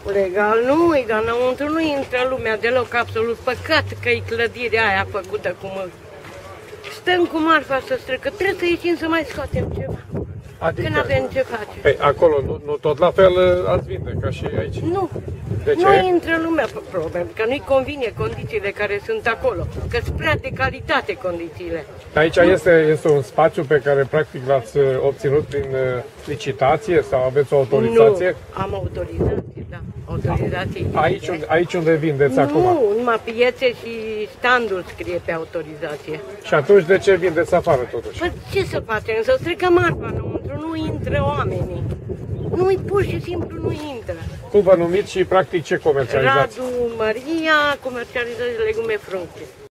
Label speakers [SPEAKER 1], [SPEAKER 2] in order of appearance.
[SPEAKER 1] Legal nu e, dar înăuntru nu intră lumea deloc, absolut. Păcat că e clădirea aia făcută cum stăm cu marfa să strecă. Trebuie să ieșim să mai scoatem ceva.
[SPEAKER 2] Adică,
[SPEAKER 1] că n-avem ce face.
[SPEAKER 2] Păi, acolo nu tot la fel ați vinde ca și aici?
[SPEAKER 1] Nu.
[SPEAKER 2] De ce?
[SPEAKER 1] Nu intră lumea, probabil, că nu-i convine condițiile care sunt acolo, că sunt prea de calitate condițiile.
[SPEAKER 2] Aici este un spațiu pe care practic l-ați obținut prin licitație sau aveți o autorizație?
[SPEAKER 1] Nu, am autorizație, da, autorizație.
[SPEAKER 2] Aici unde vindeți acum?
[SPEAKER 1] Nu, numai piețe și standul scrie pe autorizație.
[SPEAKER 2] Și atunci de ce vindeți afară totuși?
[SPEAKER 1] Păi ce să facem? Să strecă marfa înăuntru, nu intră oamenii. Nu-i pur și simplu nu intră.
[SPEAKER 2] Cum vă numiți și practic ce comercializați?
[SPEAKER 1] Radu Maria, comercializează legume fructe.